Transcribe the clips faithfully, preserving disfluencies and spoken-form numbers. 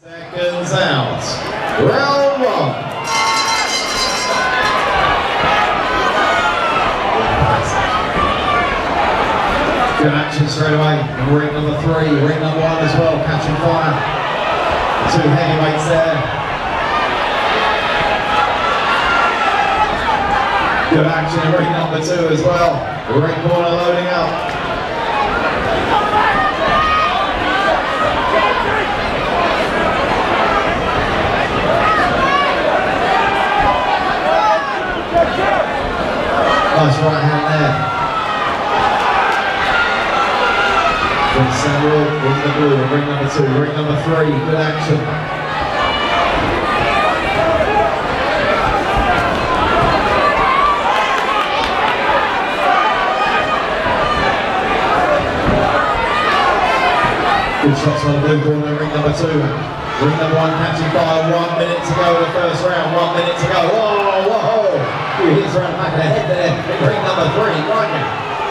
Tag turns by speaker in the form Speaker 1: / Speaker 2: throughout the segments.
Speaker 1: Seconds out. Round one. Good action straight away. Ring number three, ring number one as well, catching fire. Two heavyweights there. Good action in ring number two as well. Ring corner loading up. Nice right hand there. From Samuel, ring the blue, ring number two, ring number three, good action. Good shots on the blue corner, ring number two. Ring number one catching fire, one minute to go in the first round, one minute to go. Whoa, whoa! Few hits around the back of the head there. Ring number three, right now.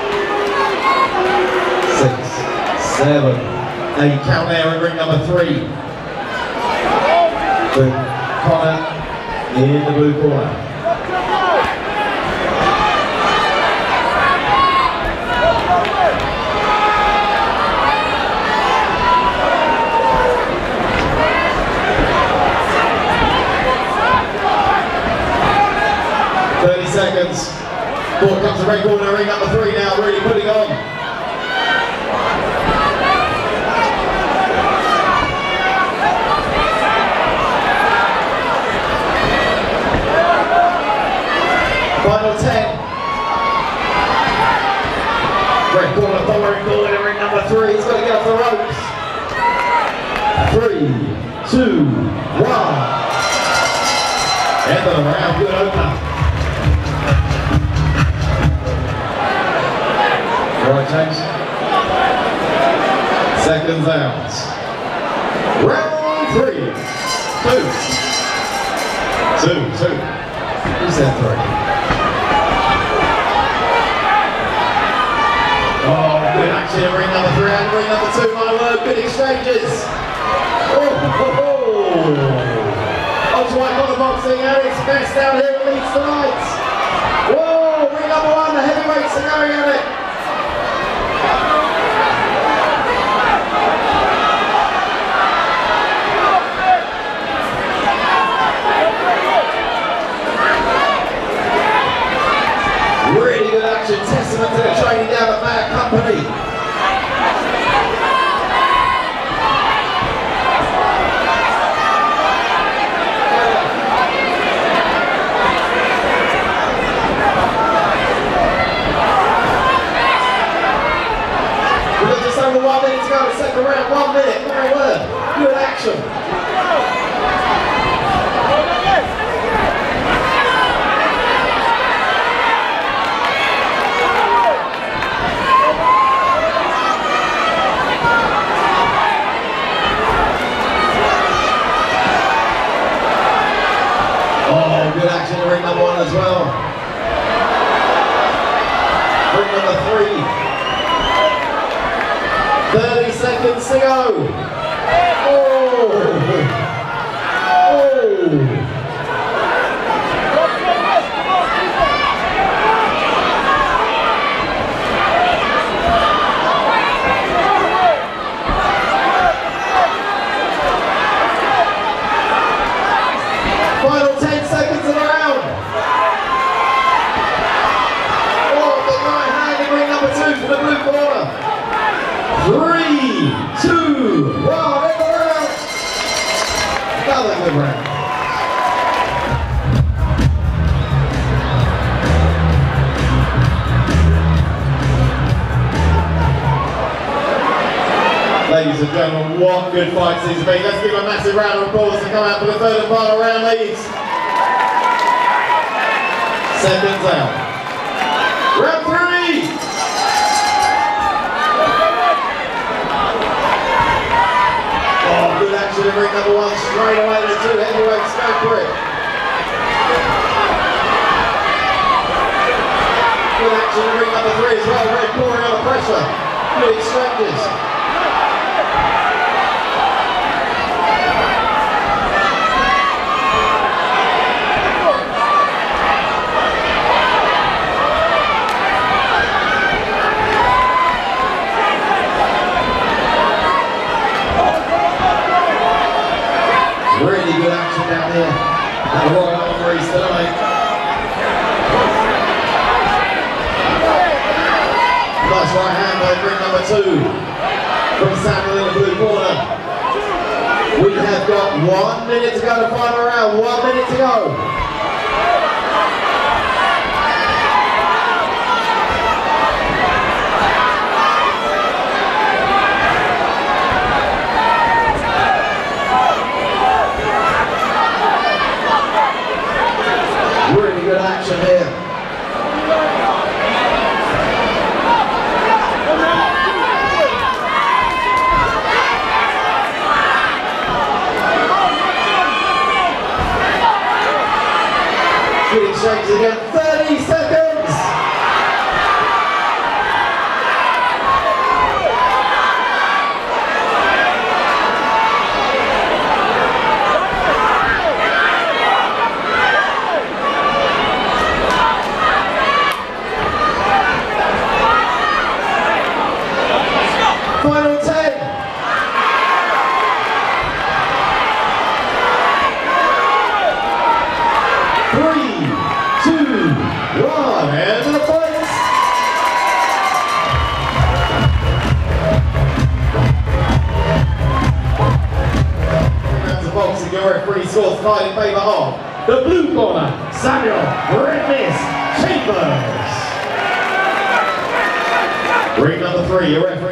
Speaker 1: Six, seven, eight, count there in ring number three. With Connor in the blue corner. thirty seconds. Ball comes to red corner, ring number three now, really putting on. Final ten. Red corner, following forward in ring number three. He's got to get off the ropes. Three, two, one. End of the round, good opener. Alright, James. Seconds out. Round three. Two. Two, two. Who said three? Oh, good action in ring number three and ring number two, my word, good exchanges. Oh, oh, oh. Odds white on the boxing, Eric's best down here at Leeds tonight. Whoa, ring number one, the heavyweights are going at it. Really good action, testament to the training down at Bad Company. We've got just over one minute to go, the second round, one minute, very well. Good action. Good action in ring number one as well. Ring number three. thirty seconds to go. Oh! Oh! Final ten seconds of the round. Oh, the right hand in ring number two for the blue corner. Three, two, one, end the round. Another good round. Ladies and gentlemen, what good fights these have been. Let's give a massive round of applause to come out for the third and final round, ladies. Seconds out. Round three. Oh, good action in ring number one. Straight away the two heavyweights go for it. Good action in ring number three as well. Red pouring under pressure. Good exchanges. right hand by ring number two from Samuel in the blue corner. We have got one minute to go to final round, one minute to go. Really good action here. Good exchange again, thirty seconds! Final ten! Three, two, one, and the fight! Rounds of boxing, your referee scores five in favour of the blue corner, Samuel Redness Chambers. Ring number three, your referee.